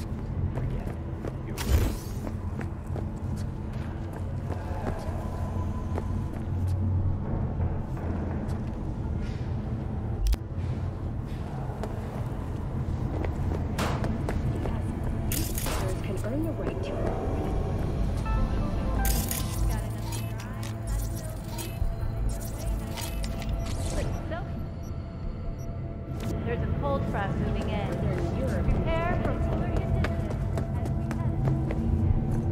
There's a cold front moving in. Prepare for polar conditions as we head.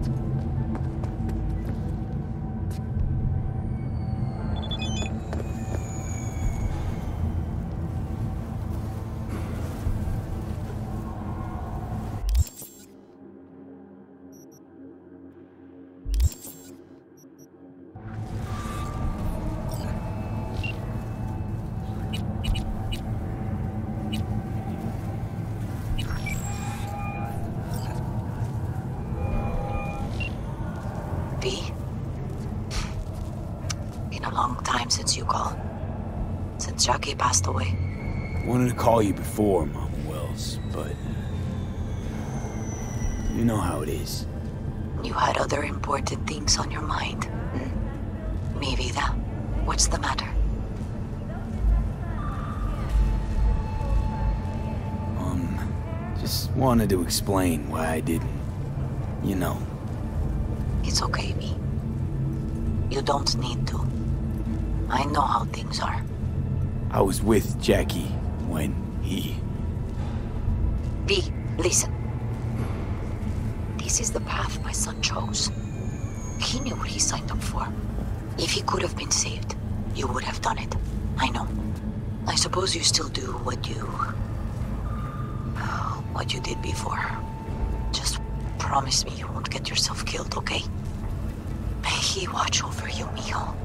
Been a long time since you called. Since Jackie passed away. Wanted to call you before, Mama Wells, but... you know how it is. You had other important things on your mind. Hmm? Mi vida, what's the matter? Just wanted to explain why I didn't. You know. It's okay, V. You don't need to. I know how things are. I was with Jackie when he... V, listen. This is the path my son chose. He knew what he signed up for. If he could have been saved, you would have done it. I know. I suppose you still do what you did before. Just promise me you won't get yourself killed, okay? May he watch over you, mijo.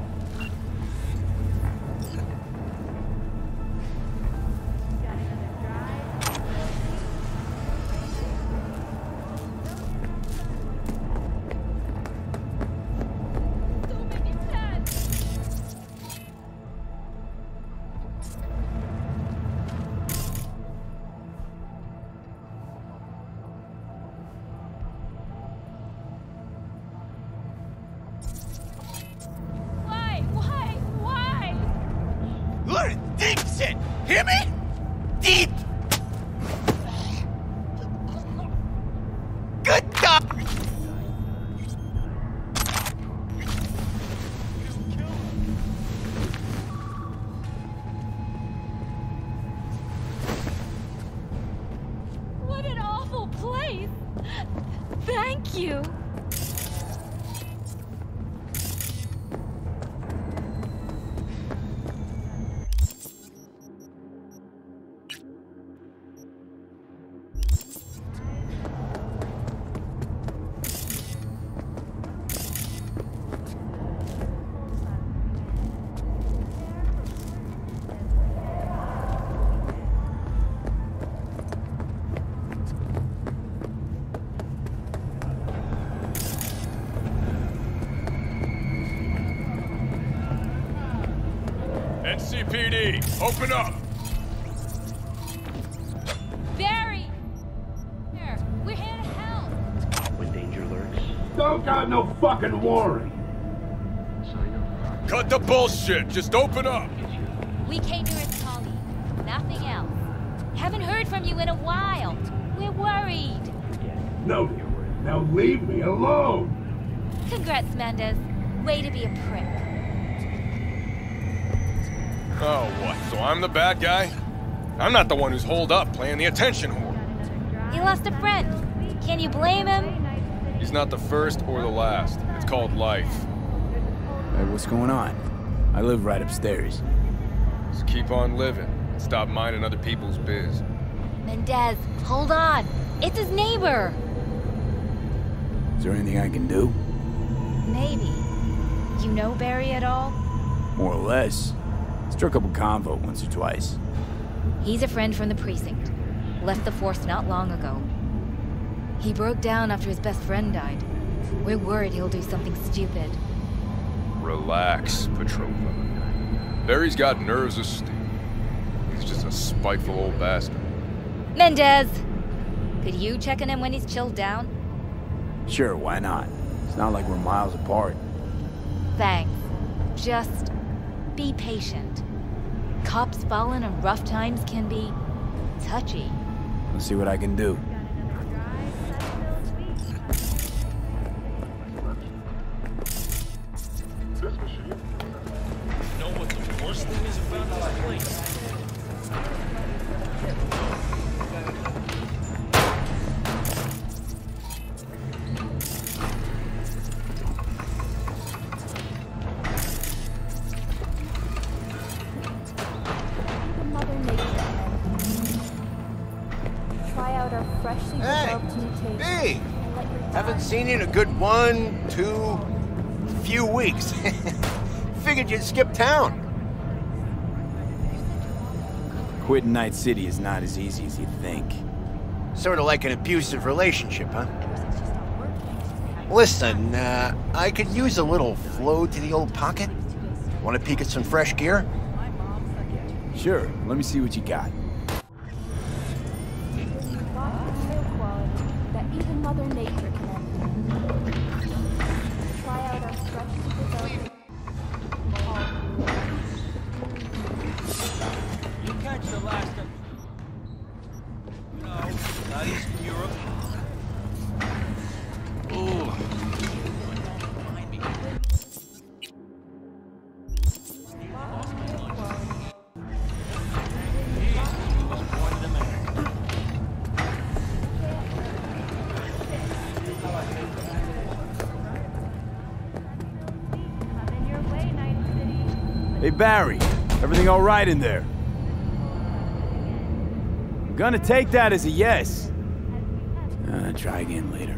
Deep shit! Hear me? Deep! Good God! What an awful place! Thank you! NCPD, open up! Barry! Here, we're here to help! When danger lurks, Don't got no fucking warrant. sign up. Cut the bullshit, just open up! We came here as colleagues, nothing else. Haven't heard from you in a while. We're worried. No, now leave me alone. Congrats, Mendez. Way to be a prick. Oh, what, so I'm the bad guy? I'm not the one who's holed up playing the attention whore. He lost a friend. Can you blame him? He's not the first or the last. It's called life. Hey, what's going on? I live right upstairs. Just keep on living and stop minding other people's biz. Mendez, hold on. It's his neighbor. Is there anything I can do? Maybe. You know Barry at all? More or less. Struck up a convo once or twice. He's a friend from the precinct. Left the force not long ago. He broke down after his best friend died. We're worried he'll do something stupid. Relax, Petrova. Barry's got nerves of steel. He's just a spiteful old bastard. Mendez! Could you check on him when he's chilled down? Sure, why not? It's not like we're miles apart. Thanks. Just be patient. Cops falling in rough times can be touchy. Let's see what I can do. You know what the worst thing is about this place? Try out our freshly developed new taste. Hey! And let your Haven't seen you in a good 1, 2, few weeks. Figured you'd skip town. Quitting Night City is not as easy as you think. Sort of like an abusive relationship, huh? Listen, I could use a little flow to the old pocket. Want to peek at some fresh gear? Sure, let me see what you got. quality that even Mother Nature can envy. Try out our freshly developed You catch the last of... No, Eastern Europe. Ooh. Hey Barry, everything all right in there? I'm gonna take that as a yes. Try again later.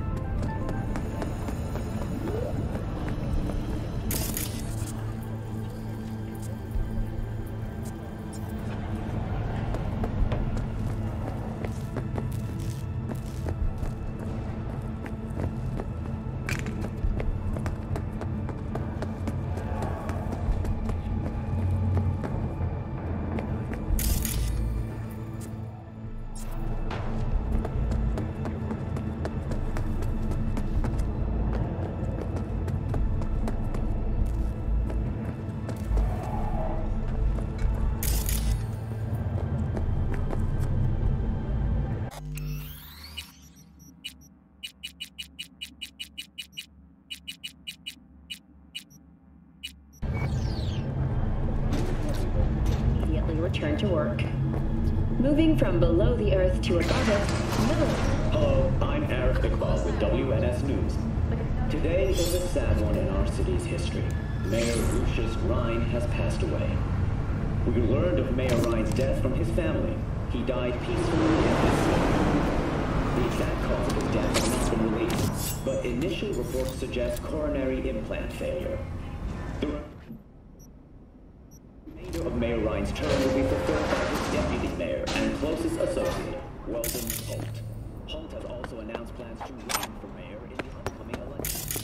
Return to work. Moving from below the earth to above it, Hello, I'm Arif Iqbal with WNS News. Today is a sad one in our city's history. Mayor Lucius Rhine has passed away. We learned of Mayor Rhine's death from his family. He died peacefully in his sleep. The exact cause of his death has not been released, but initial reports suggest coronary implant failure. The of Mayor Rhine's term will be fulfilled by his deputy mayor and closest associate, Weldon Holt. Holt has also announced plans to run for mayor in the upcoming election.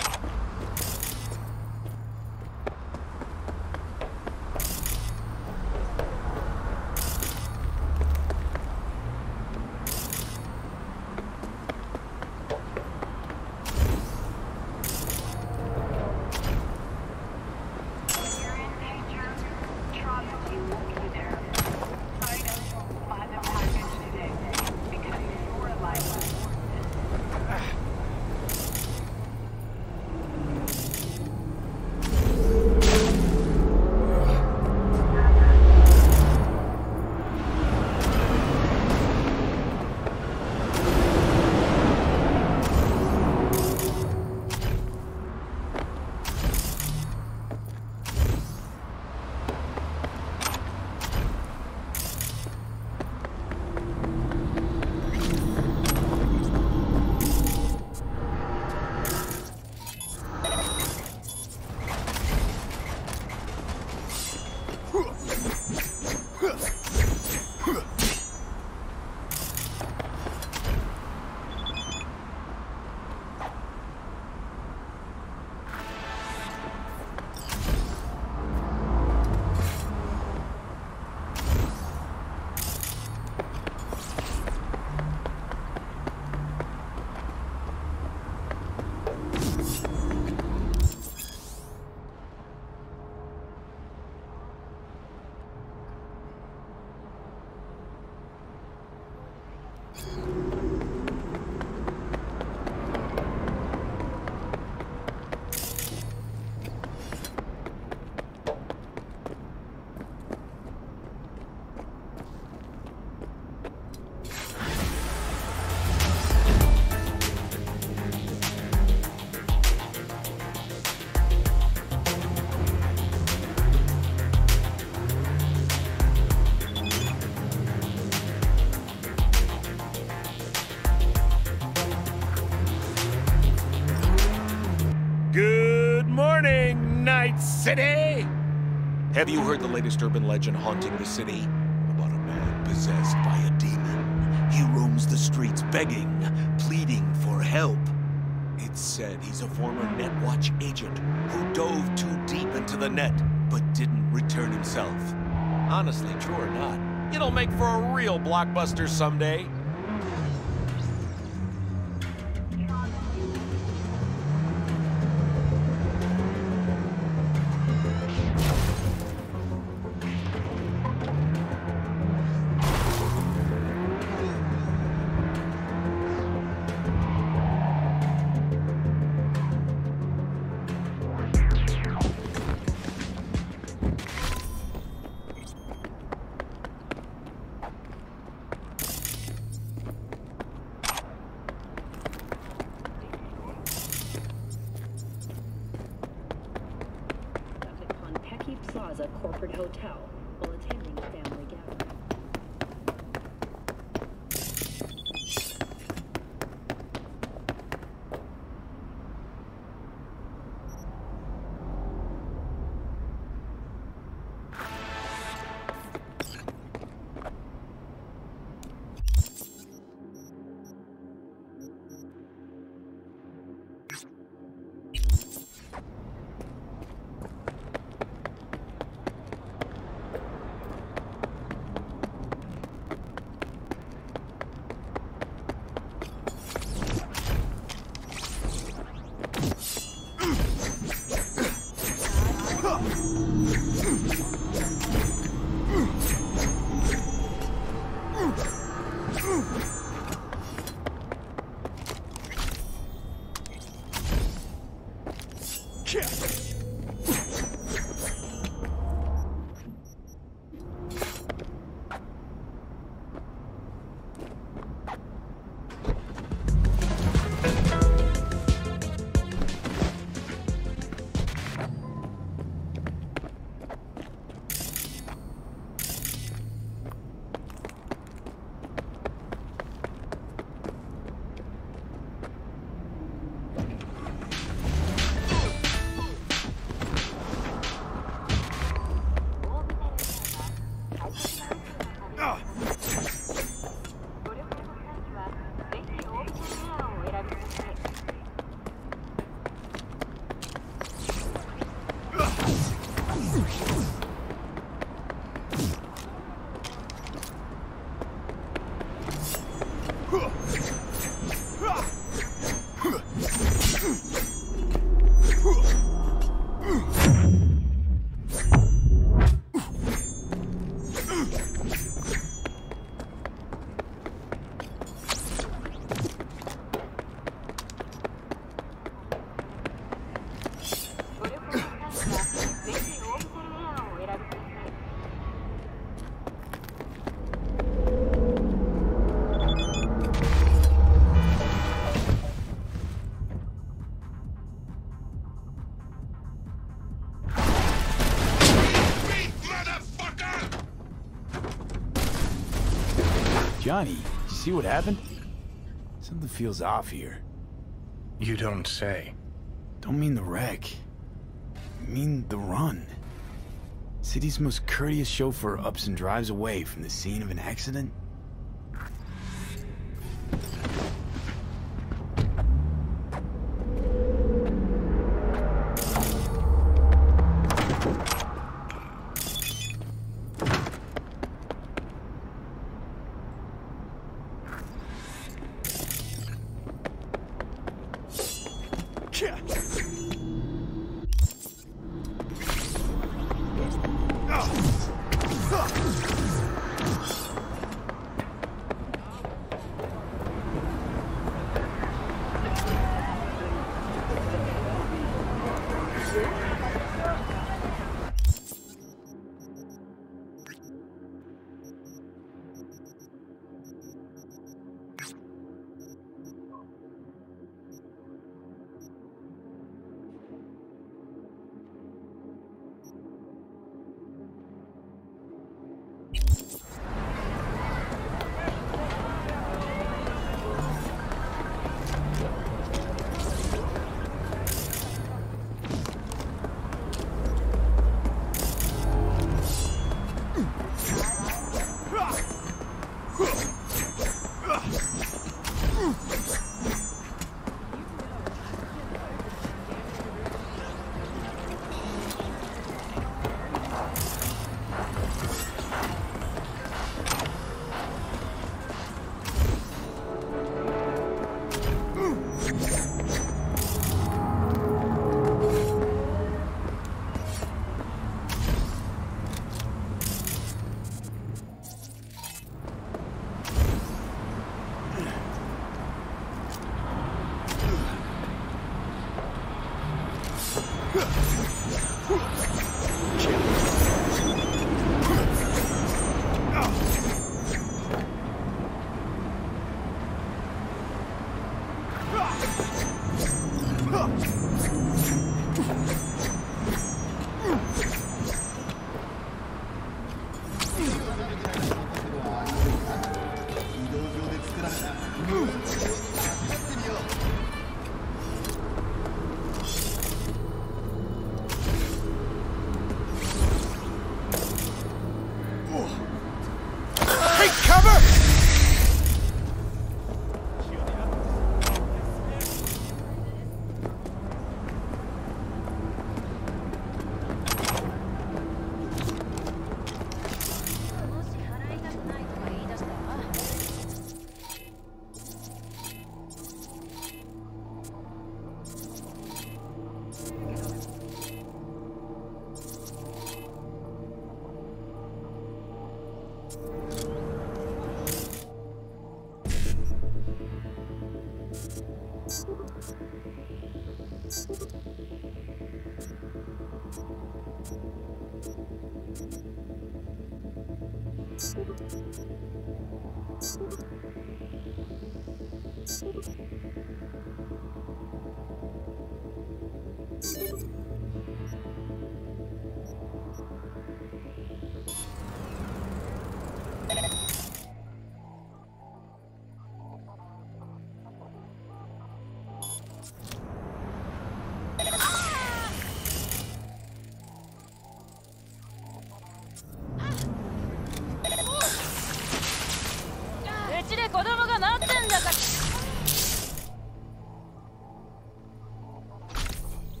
Night City! Have you heard the latest urban legend haunting the city? About a man possessed by a demon. He roams the streets begging, pleading for help. It's said he's a former Netwatch agent who dove too deep into the net, but didn't return himself. Honestly, true or not, it'll make for a real blockbuster someday. Plaza Corporate Hotel while attending a family gathering. Johnny, you see what happened? Something feels off here. You don't say. Don't mean the wreck. I mean the run. City's most courteous chauffeur ups and drives away from the scene of an accident.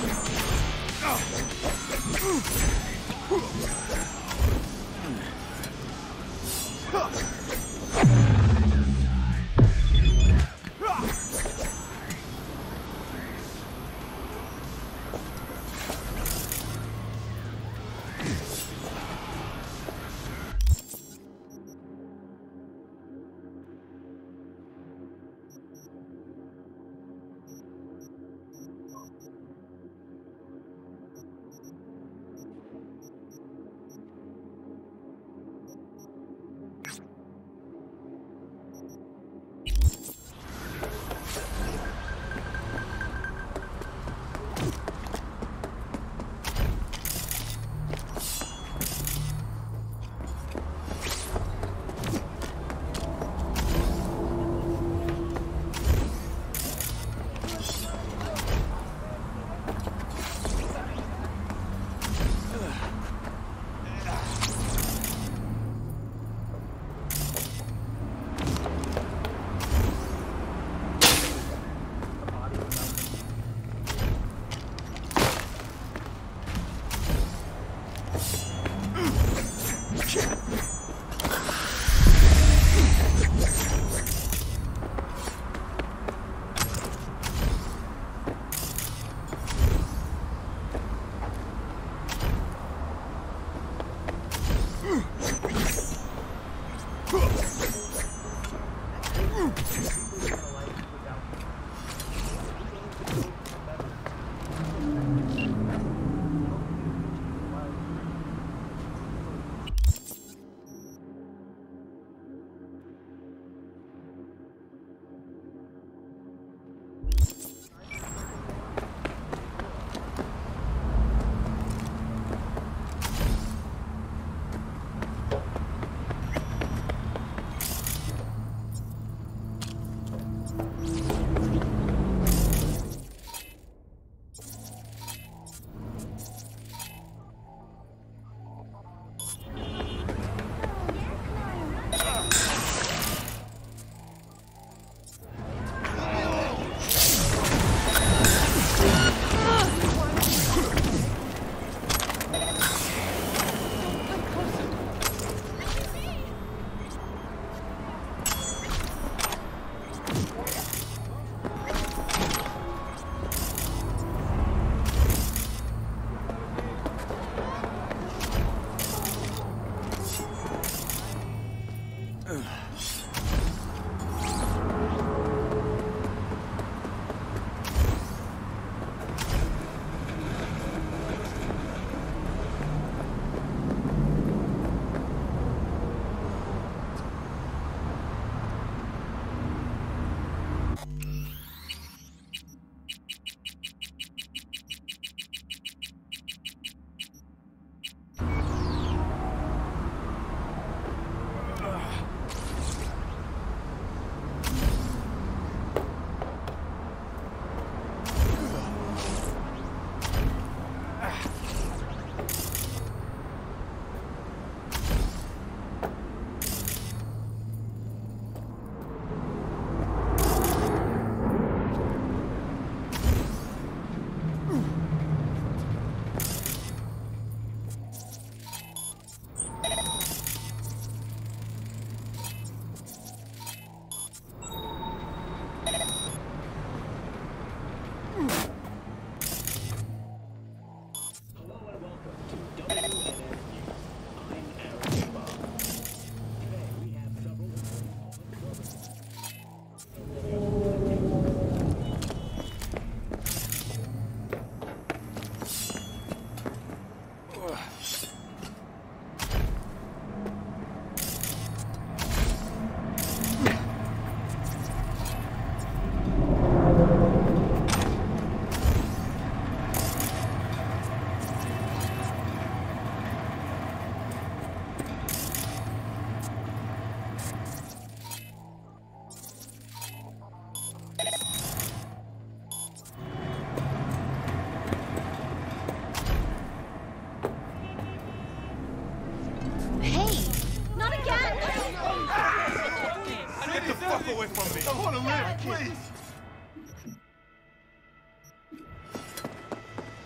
away from me. I want to live, please.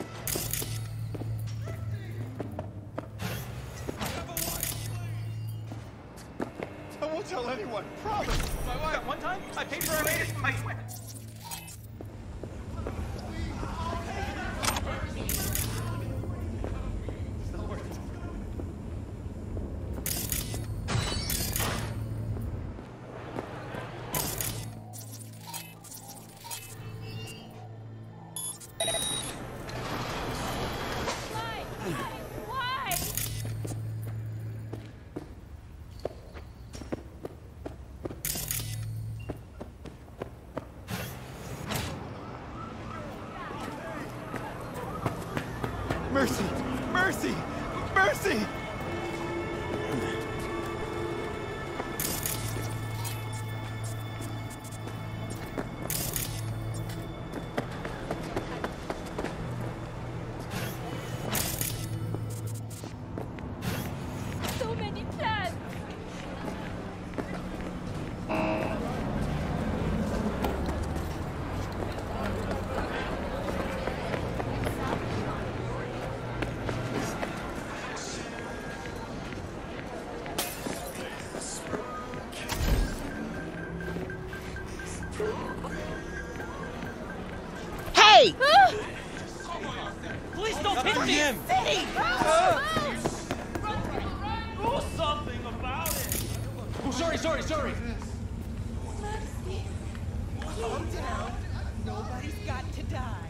tell anyone, promise! My wife, one time, I paid for her latest my weapon. Mercy! Mercy! Mercy! So many plants! Hey! Please don't hit me! him. City! Do something about it! Oh, sorry. Calm down. Nobody's got to die.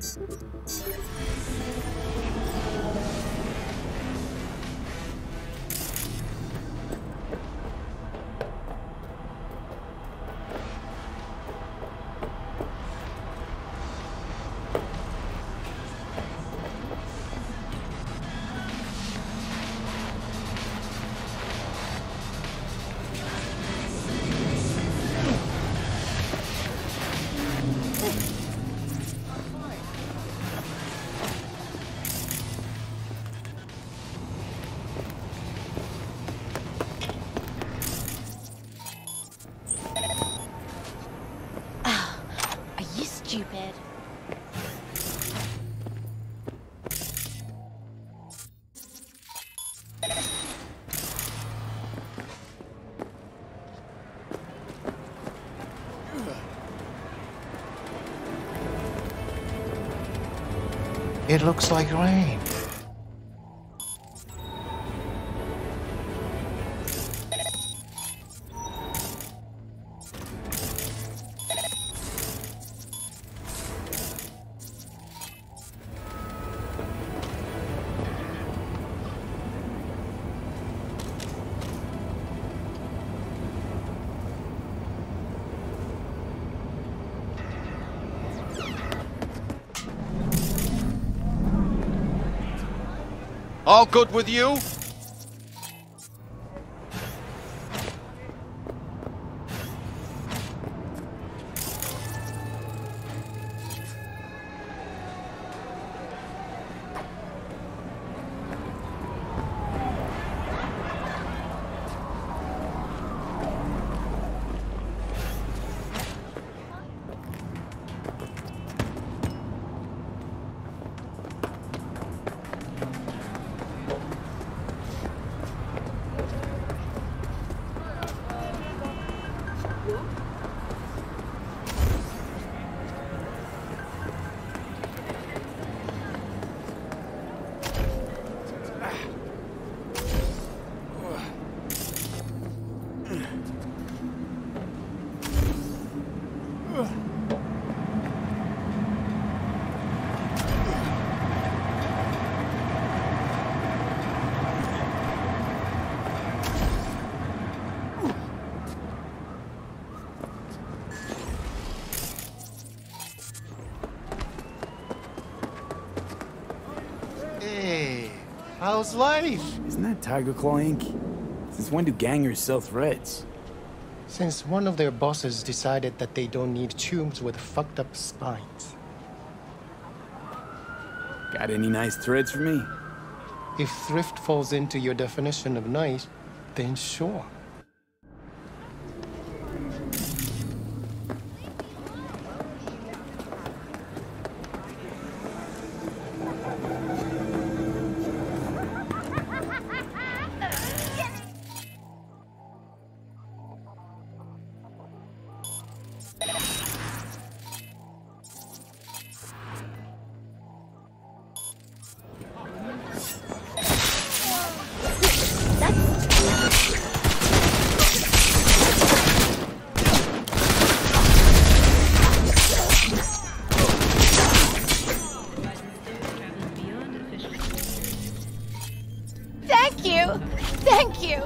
Stupid. It looks like rain. All good with you? How's life? Isn't that Tiger Claw Inc? Since when do gangers sell threads? Since one of their bosses decided that they don't need chooms with fucked up spines. Got any nice threads for me? If thrift falls into your definition of nice, then sure. Thank you!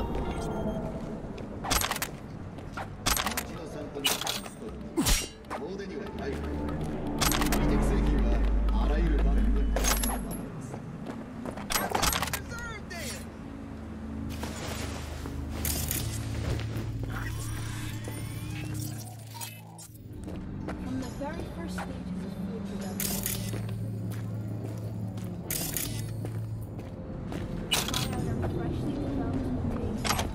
From the very first stages of food production, try out our freshly developed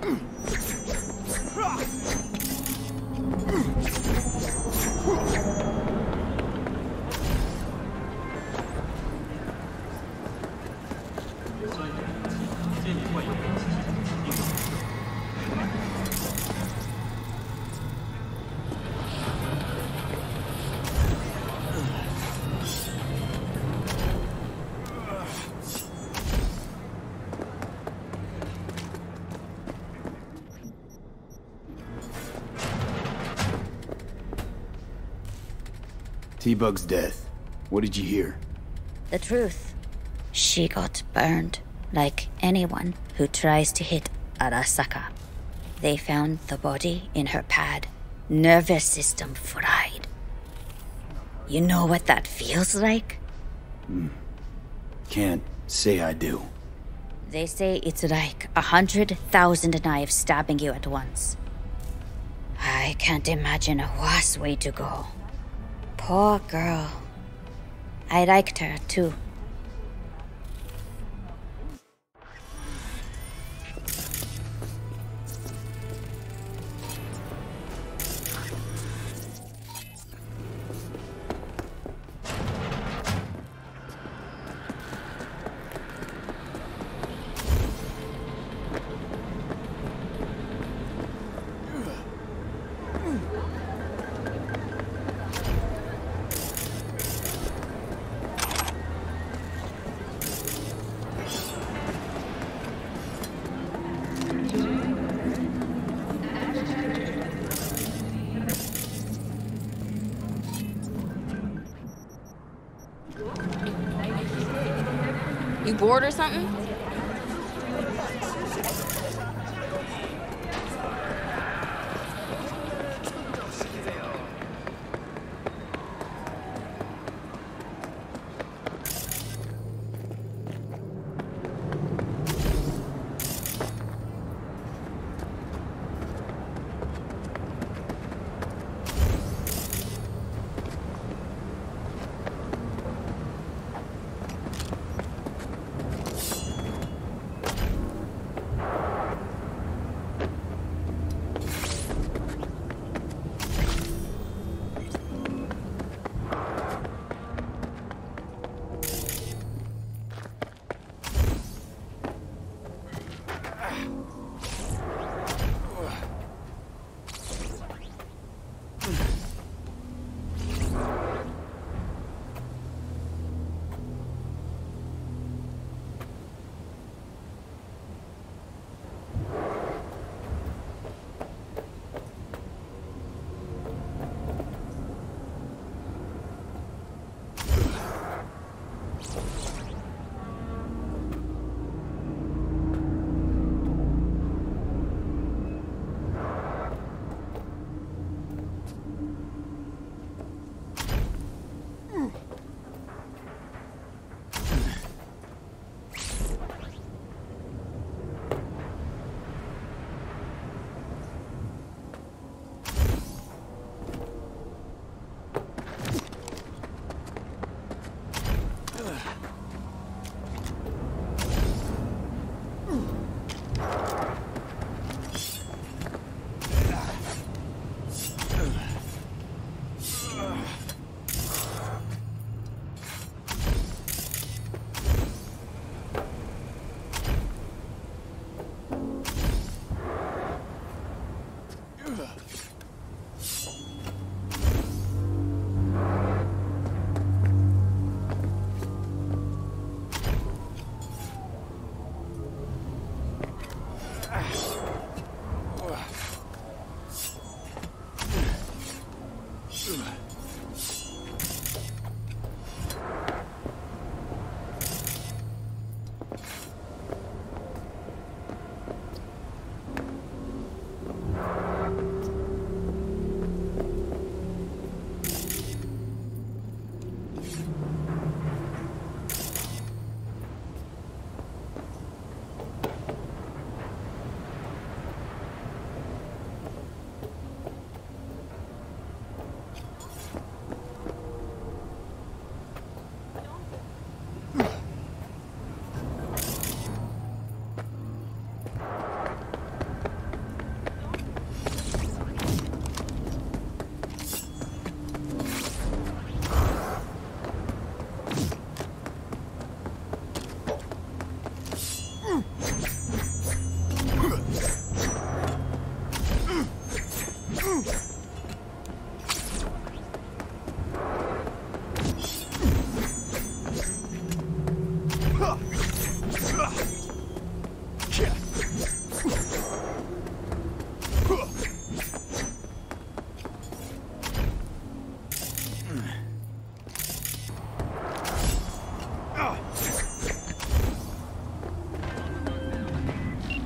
T-Bug's death. What did you hear? The truth. She got burned, like anyone who tries to hit Arasaka. They found the body in her pad. Nervous system fried. You know what that feels like? Can't say I do. They say it's like 100,000 knives stabbing you at once. I can't imagine a worse way to go. Poor girl. I liked her, too. You bored or something?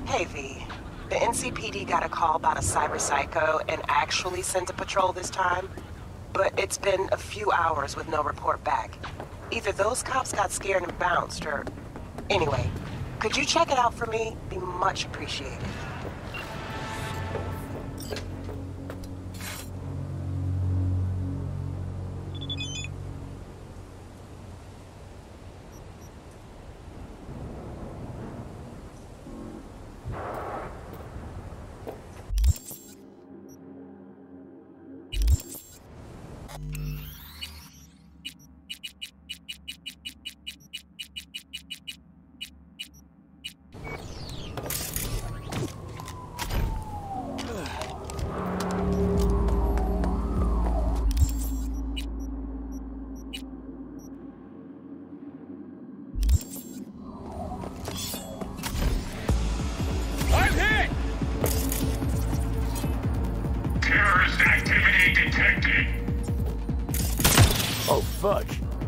Hey, V. The NCPD got a call about a cyber psycho and actually sent a patrol this time. But it's been a few hours with no report back. Either those cops got scared and bounced, or... Anyway, could you check it out for me? Be much appreciated. Oh, fuck.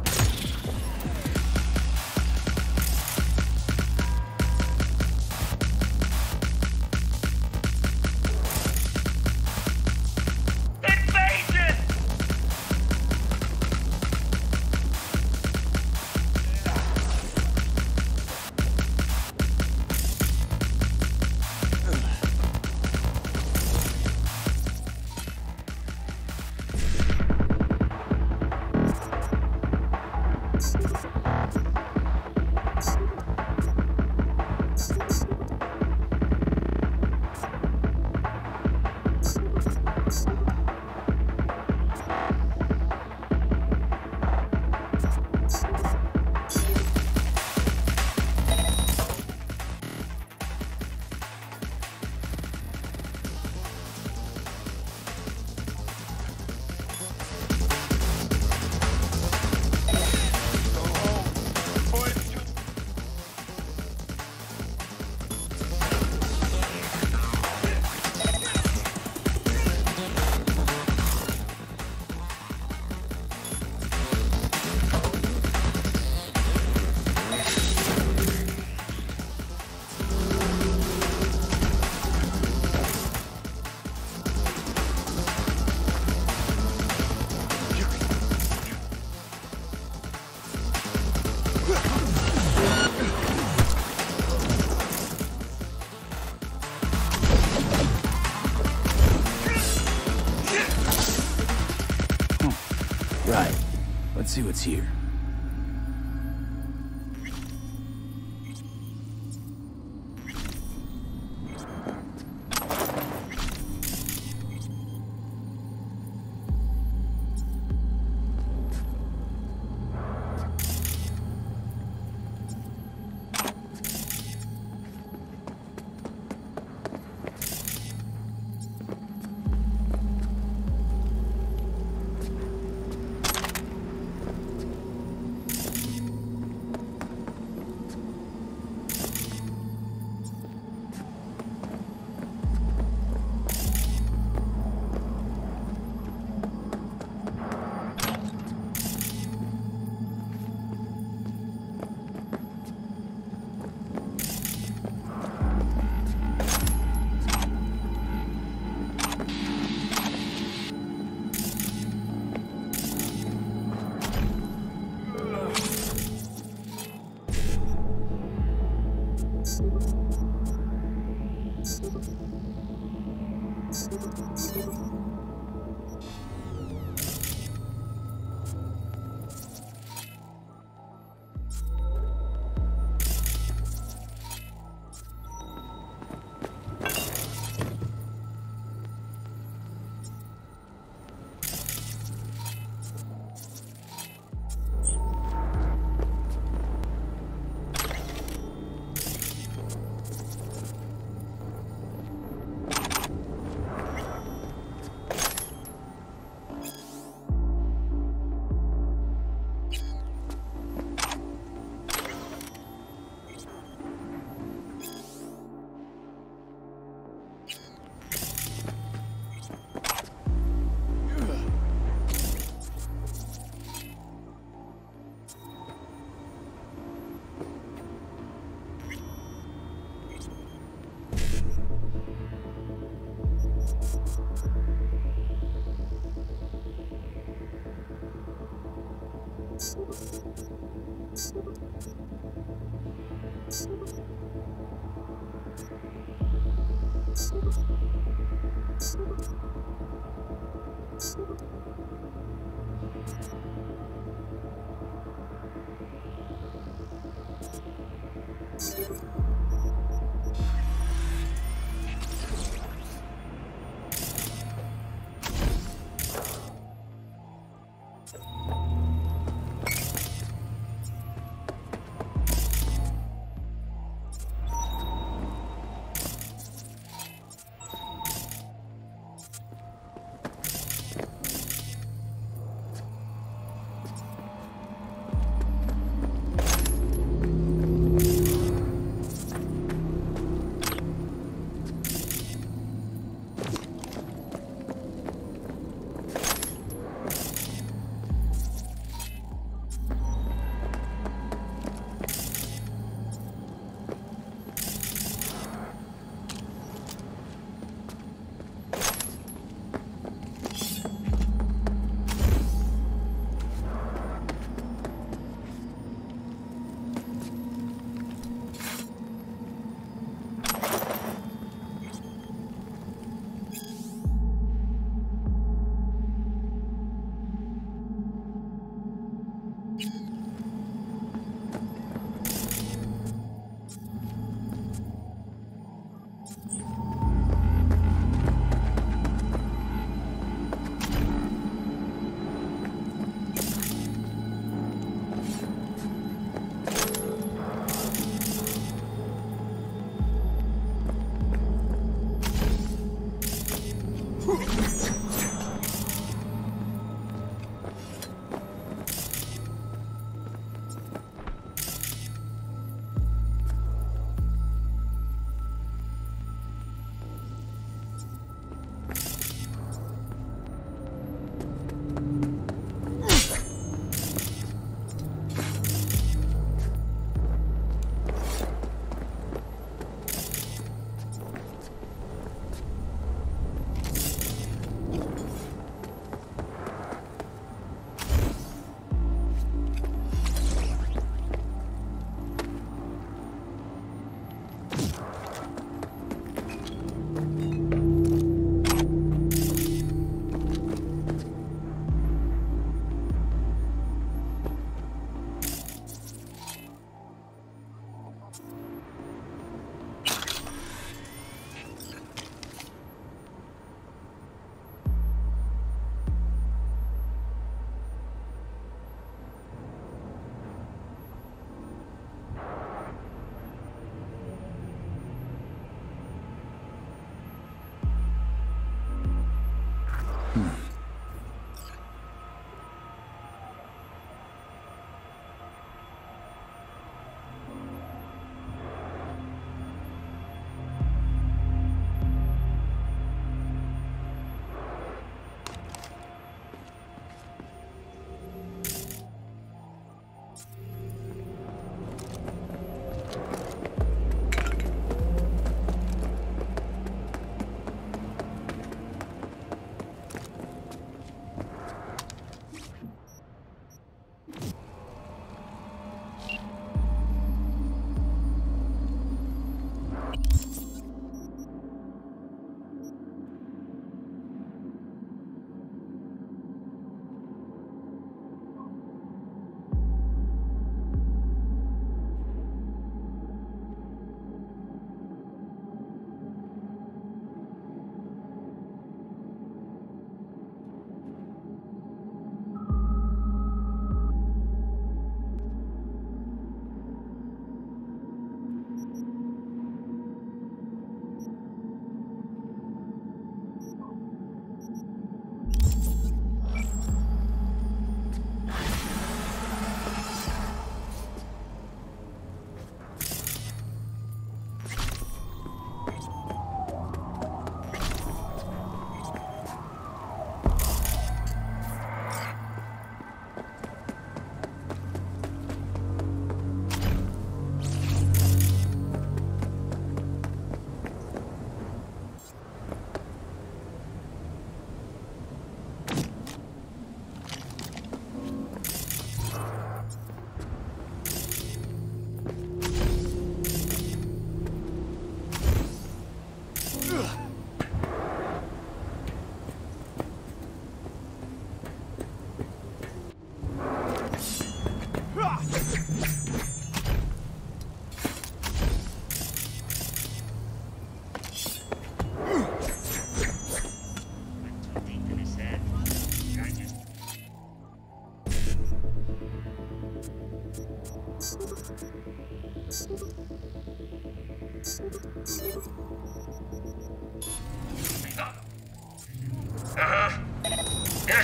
Right. Let's see what's here.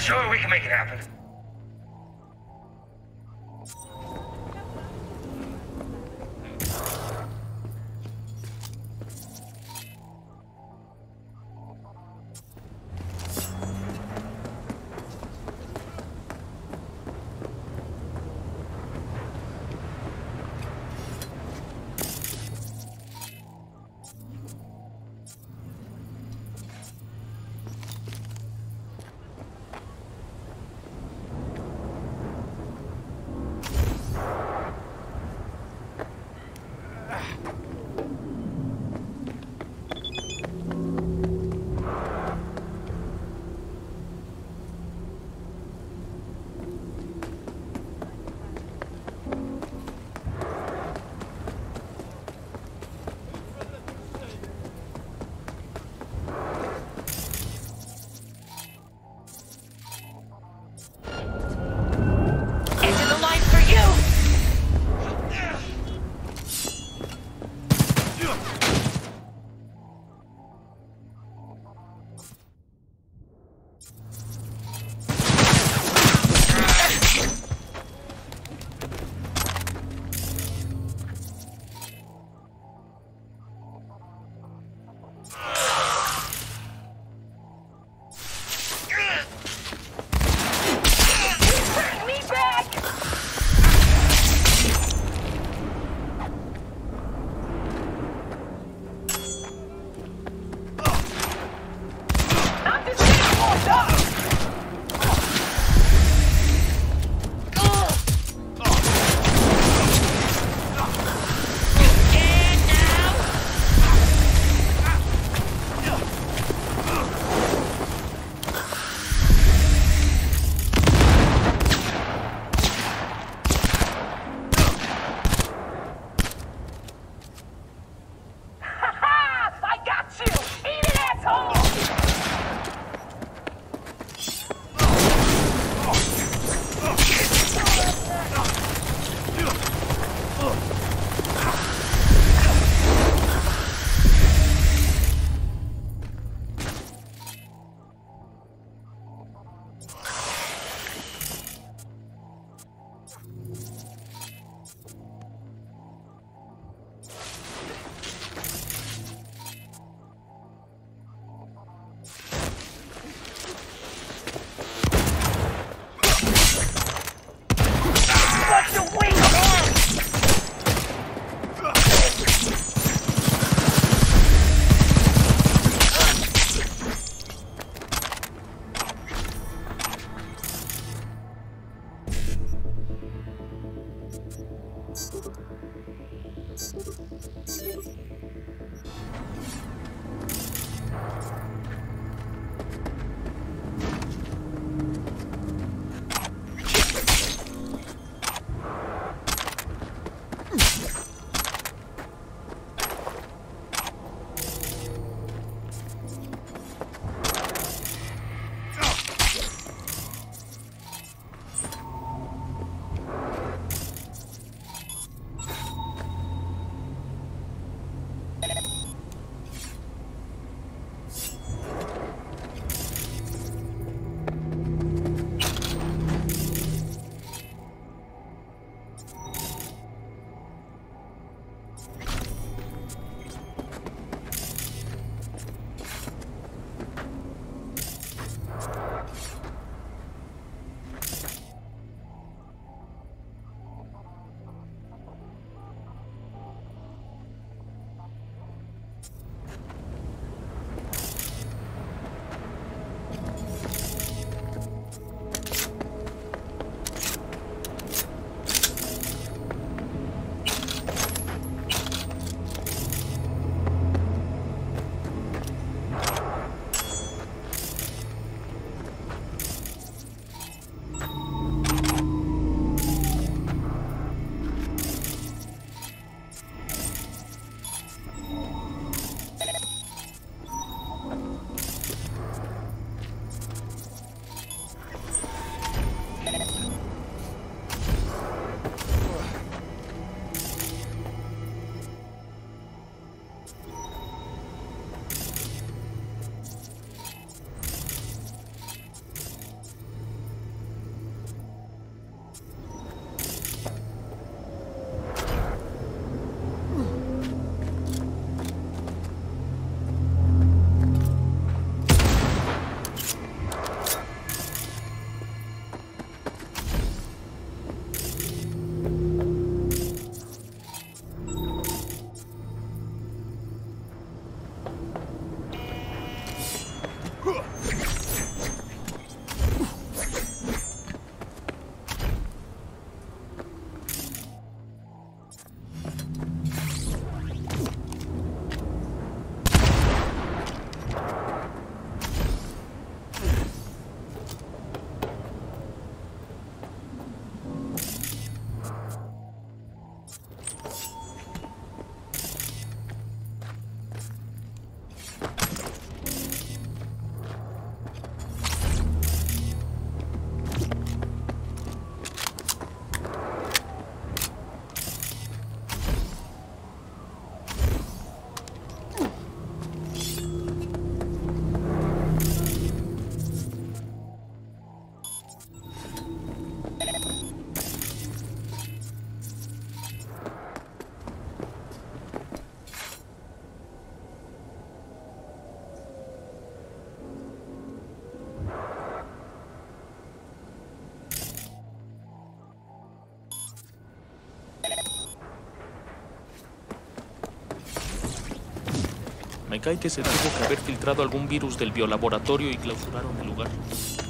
Sure, we can make it happen. Me cae que se tuvo que haber filtrado algún virus del biolaboratorio y clausuraron el lugar.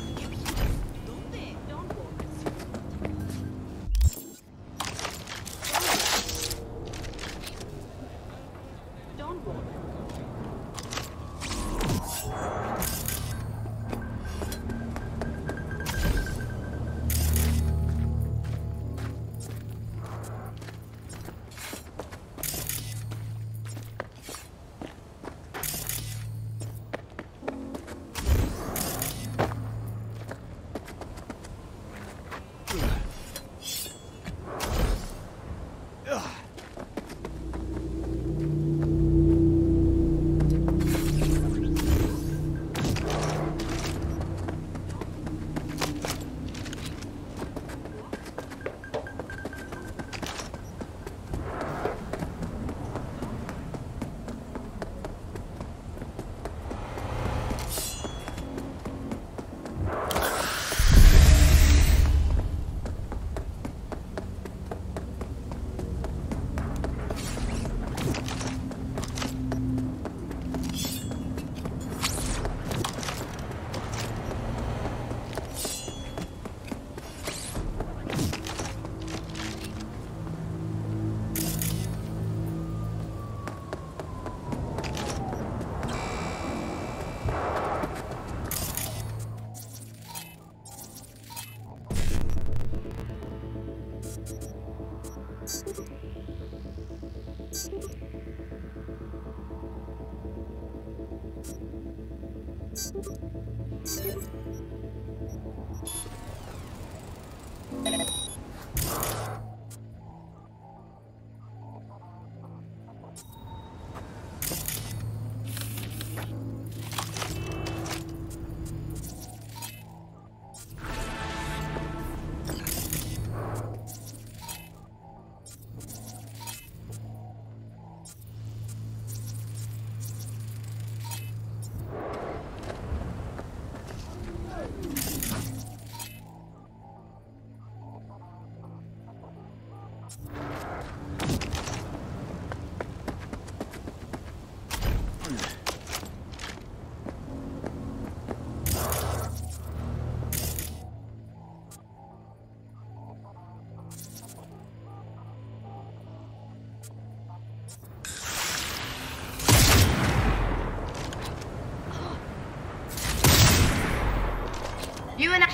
You and I...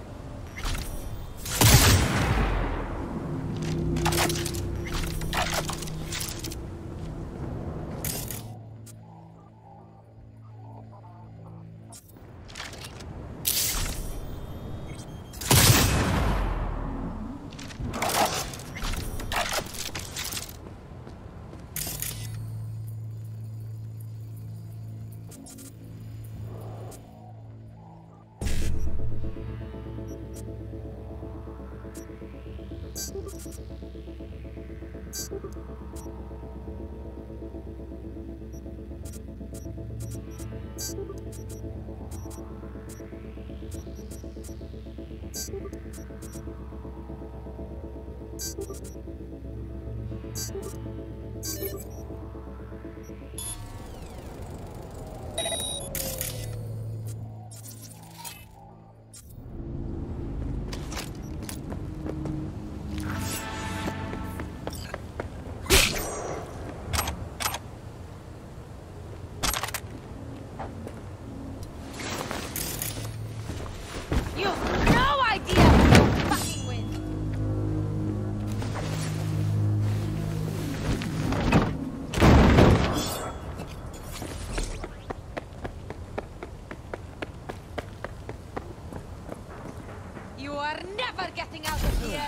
You are never getting out of here!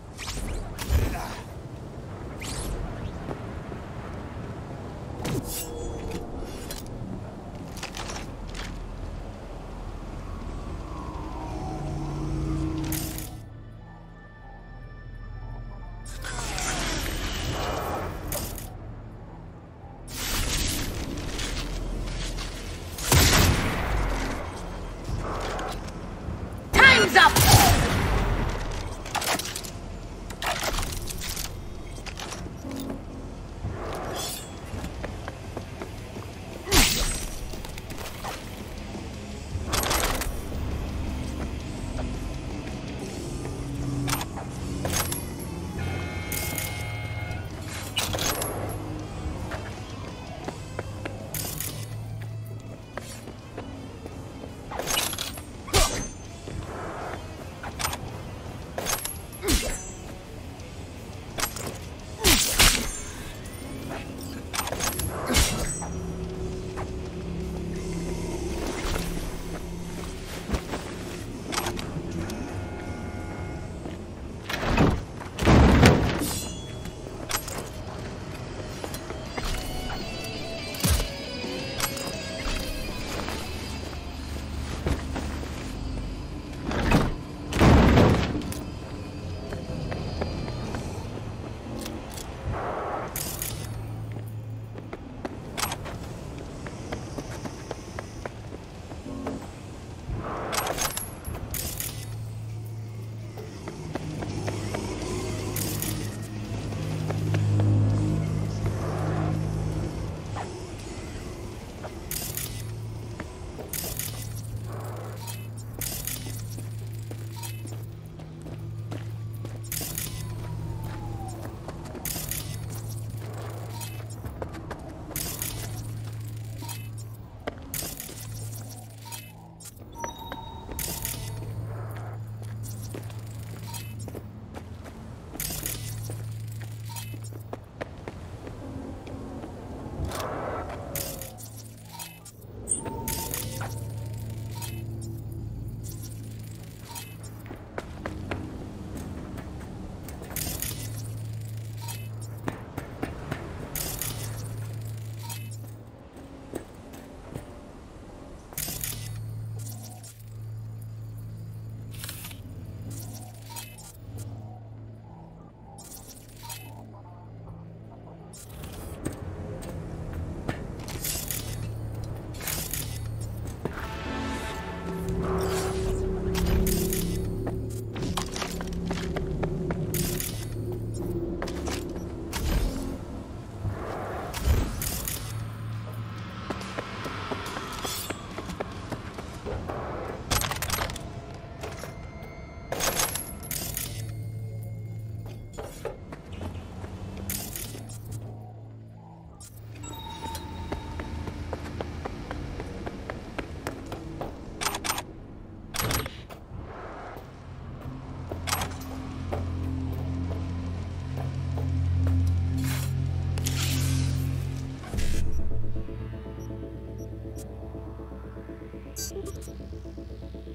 Time's up!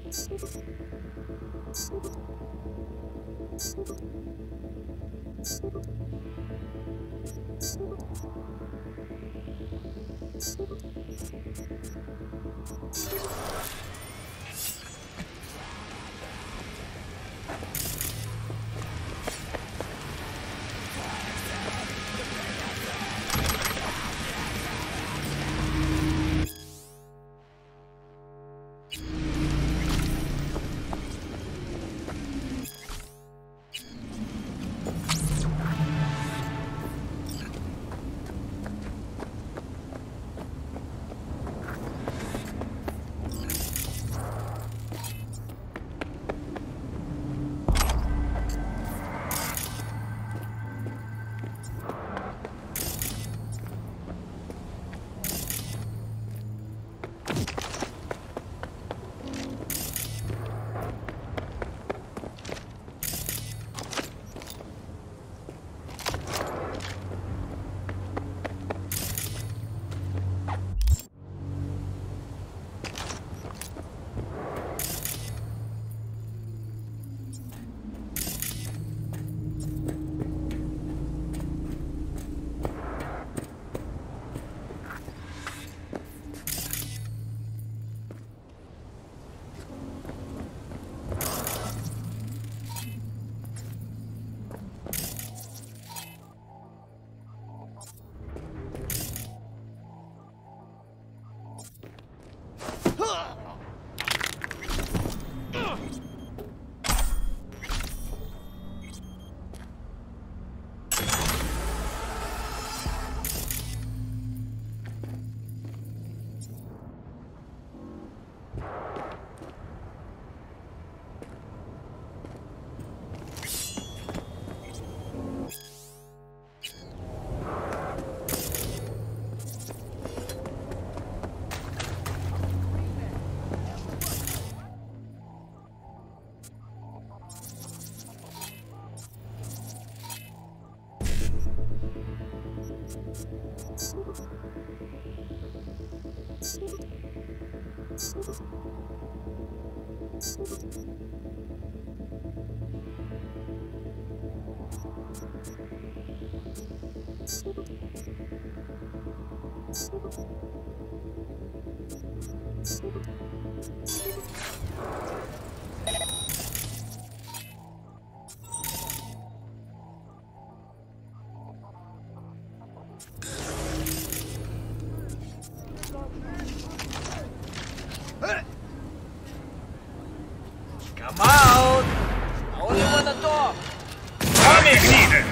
Come out! I only want to talk! Come here!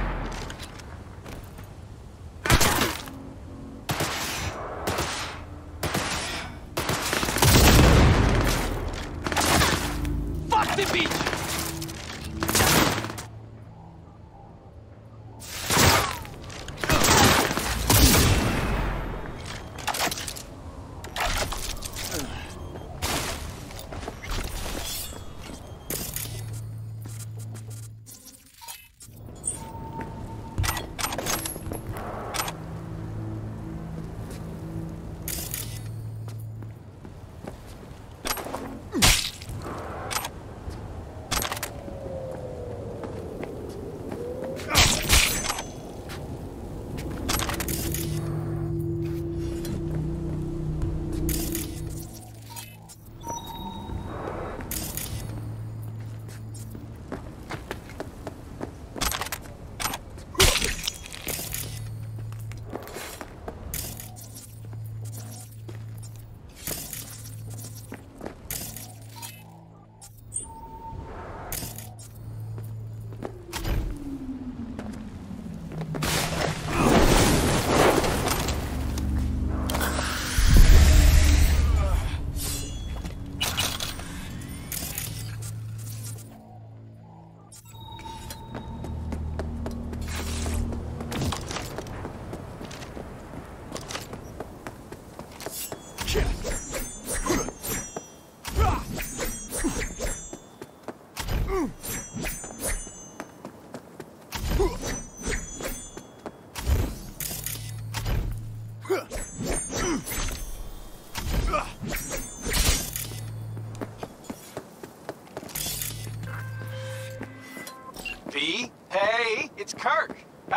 Fuck the bitch!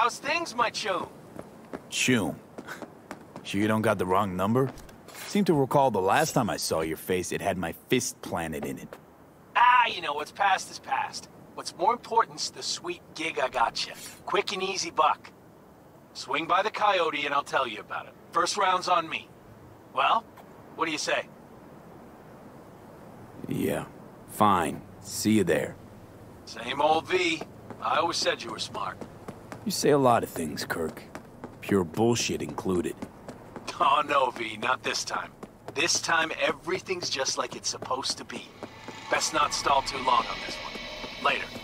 How's things, my chum? Choom. Sure you don't got the wrong number? Seem to recall the last time I saw your face, it had my fist planted in it. Ah, you know, what's past is past. What's more important's the sweet gig I got you. Quick and easy buck. Swing by the Coyote and I'll tell you about it. First round's on me. Well, what do you say? Yeah, fine. See you there. Same old V. I always said you were smart. You say a lot of things, Kirk. Pure bullshit included. Oh no, V, not this time. This time everything's just like it's supposed to be. Best not stall too long on this one. Later.